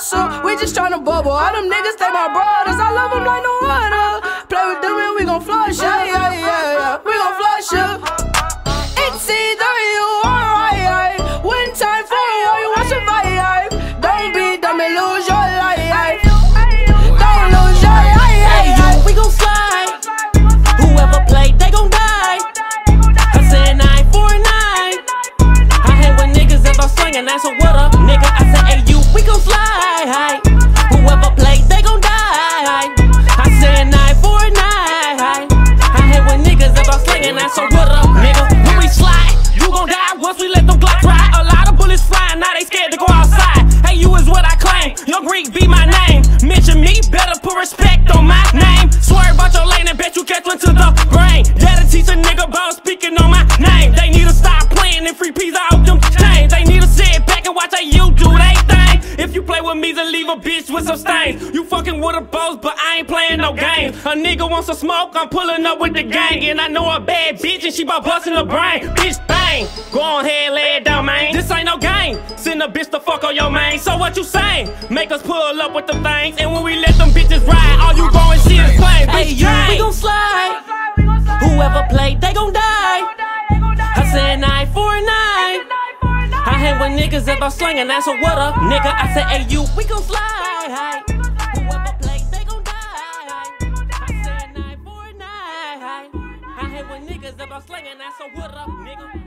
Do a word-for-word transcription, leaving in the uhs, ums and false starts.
hustle, we just tryna bubble. All them niggas, they my brothers, I love them like no other. Play with them and we gon' flush ya, yeah, yeah, yeah. We gon' flush ya. It's either you or I, one time for all you want survive. Don't be dumb and lose your life. Don't lose your life. Hey, you, we gon' slide. Whoever played, they gon' die. I said nine for nine. I hate when niggas ever slinging, that's a what up, nigga. I said, hey, you, we gon' slide. Whoever played, they gon' die. I said nine for nine. I hate when niggas ever slinging, that's a what up, nigga. When we slide, you gon' die once we let them Glocks fly. A lot of bullets flying, now they scared to go outside. Hey, you is what I claim. Young Greek be my name. Mention me, better put respect on my name. Swear about your lane and bet you catch one to the brain. That'll teach a nigga about speaking on my name. They need to stop playing and free peas out them chains. They need to sit back and watch how you do they thing. If you play with me, then leave a bitch with some stains. You fucking with a boss, but I ain't playing no games. A nigga wants some smoke, I'm pulling up with the gang. And I know a bad bitch and she bout busting her brain. Bitch bang, go on ahead, lay it down, man. This ain't no game. Send a bitch to fuck on your main. So what you saying? Make us pull up with the things. And when we let them bitches ride, all you gon' see is flames. Hey, you, we gon' slide. Whoever played, they gon' die. I said nine for nine. I hate when niggas ever slinging, that's a what up, nigga. I said, hey, you, we gon' slide. Whoever played, they gon' die. I said nine for nine. I hate when niggas ever slinging, that's a what up, nigga.